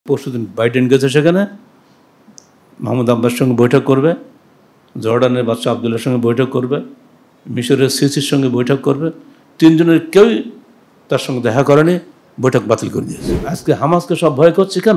পরশুদিন বাইডেন গেছে, সেখানে মাহমুদ আব্বাসের সঙ্গে বৈঠক করবে, জর্ডানের বাদশা আবদুল্লাহর সঙ্গে বৈঠক করবে, মিশরের সিসির সঙ্গে বৈঠক করবে। তিনজনের কেউই তার সঙ্গে দেখা করেনি, বৈঠক বাতিল করে দিয়েছে। আজকে হামাসকে সব ভয় করছে কেন?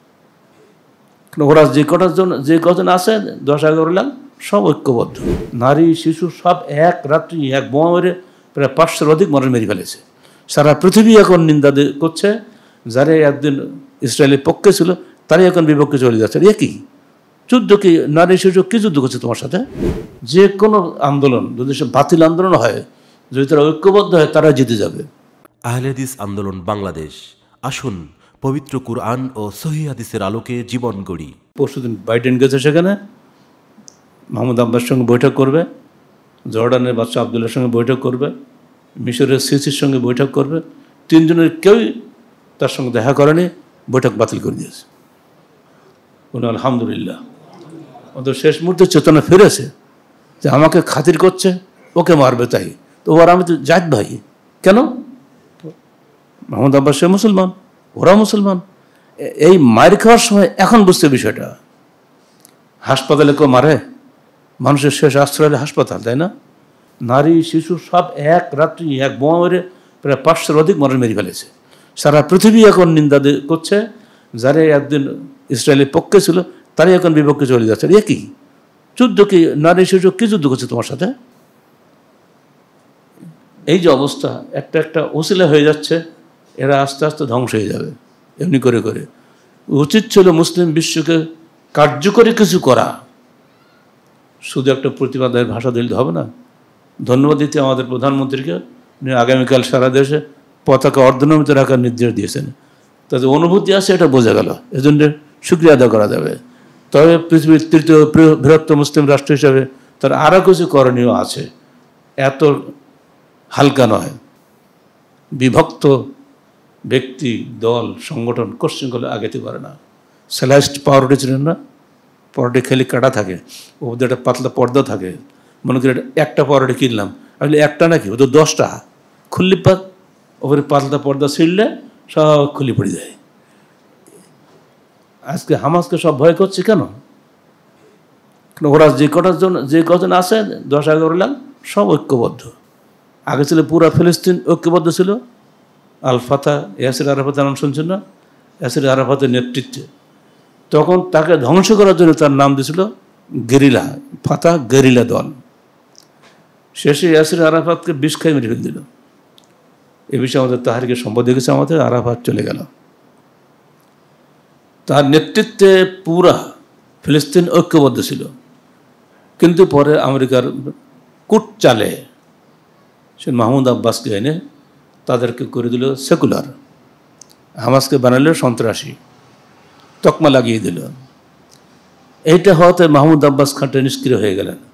ওরা যে কজন আছে 10-11 লাখ সব ঐক্যবদ্ধ, নারী শিশু সব এক রাত্রি এক বোমা মেরে প্রায় 500-র অধিক মানুষ মেরে ফেলেছে। সারা পৃথিবী এখন নিন্দা করছে, যারা একদিন ইসরায়েলের পক্ষে ছিল তারাই এখন বিপক্ষে চলে যাচ্ছে। একই যুদ্ধ, কি নারী শিশু কী যুদ্ধ করছে তোমার সাথে? যে কোনো আন্দোলন যদি সে বাতিল আন্দোলন হয়, যদি তারা ঐক্যবদ্ধ হয়, তারা জিতে যাবে। আহলে হাদিস আন্দোলন বাংলাদেশ, আসুন পবিত্র কুরআন ও সহিহ হাদিসের আলোকে জীবন গড়ি। পরশুদিন বাইডেন গেছে, সেখানে মাহমুদ আব্বাসের সঙ্গে বৈঠক করবে, জর্ডানের বাদশা আবদুল্লাহর সঙ্গে বৈঠক করবে, মিশরের সিসির সঙ্গে বৈঠক করবে। তিনজনের কেউই তার সঙ্গে দেখা করেনি, বৈঠক বাতিল করে দিয়েছে। আলহামদুলিল্লাহ, ওদের শেষ মুহূর্তে চেতনা ফিরেছে যে আমাকে খাতির করছে, ওকে মারবে তাই তো। ওরা আমি তো জাত ভাই, কেন? মাহমুদ আব্বাস সে মুসলমান, ওরা মুসলমান। এই মার খাওয়ার সময় এখন বুঝতে বিষয়টা। হাসপাতালে কেউ মারে? মানুষের শেষ আশ্রয় হাসপাতাল, তাই না? নারী শিশু সব এক রাত্রি এক বোমা মেরে প্রায় 500-র অধিক মানুষ মেরে ফেলেছে। সারা পৃথিবী এখন নিন্দা করছে, যারা একদিন ইসরায়েলের পক্ষে ছিল তারাই এখন বিপক্ষে চলে যাচ্ছে। একই যুদ্ধ, কি নারী শিশু কী যুদ্ধ করছে তোমার সাথে? এই যে অবস্থা, একটা ওসিলা হয়ে যাচ্ছে, এরা আস্তে আস্তে ধ্বংস হয়ে যাবে। এমনি করে করে উচিত ছিল মুসলিম বিশ্বকে কার্যকরী কিছু করা, শুধু একটা প্রতিবাদের ভাষা দিলে হবে না। ধন্যবাদ দিতে আমাদের প্রধানমন্ত্রীকে, উনি আগামীকাল সারা দেশে পতাকা অর্ধনমিত রাখার নির্দেশ দিয়েছেন। তাদের অনুভূতি আছে, এটা বোঝা গেল, এজন্য শুকরিয়া আদায় করা যাবে। তবে পৃথিবীর তৃতীয় বৃহত্তম মুসলিম রাষ্ট্র হিসাবে তার আরও কিছু করণীয় আছে, এত হালকা নয়। বিভক্ত ব্যক্তি, দল, সংগঠন কোশ্চেন করলে আগাতে পারে না। স্যালাইসড পাউরুটি ছিলেন না, পাউরুটি খেলে কাটা থাকে, ওদের একটা পাতলা পর্দা থাকে। মনে করি একটা পাউরুটি কিনলাম, আসলে একটা নাকি, ওদের 10টা খুললি পাত, ওপরে পাতলা পর্দা ছিঁড়লে সব খুলে পড়ে যায়। আজকে হামাসকে সব ভয় করছে কেন? ওরা যে কজন আছে 10-11 লাখ সব ঐক্যবদ্ধ। আগে ছিল পুরা ফিলিস্তিন ঐক্যবদ্ধ ছিল। আল ফাতা, ইয়াসির আরাফাতের নাম শুনছেন না? ইয়াসির আরাফাতের নেতৃত্বে তখন তাকে ধ্বংস করার জন্য তার নাম দিয়েছিল গেরিলা, ফাতা গেরিলা দল। শেষে ইয়াসির আরাফাতকে বিষ খাই মেরে ফেল দিল। এ বিষয়ে আমাদের তাহারিকে সম্পদ দেখেছে, আমাদের আরাফাত চলে গেল। তার নেতৃত্বে পুরা ফিলিস্তিন ঐক্যবদ্ধ ছিল, কিন্তু পরে আমেরিকার কূট চালে সে মাহমুদ আব্বাসকে এনে তাদেরকে করে দিল সেকুলার, হামাসকে বানালো সন্ত্রাসী, তকমা লাগিয়ে দিল। এইটা হওয়াতে মাহমুদ আব্বাস খানটা নিষ্ক্রিয় হয়ে গেলেন।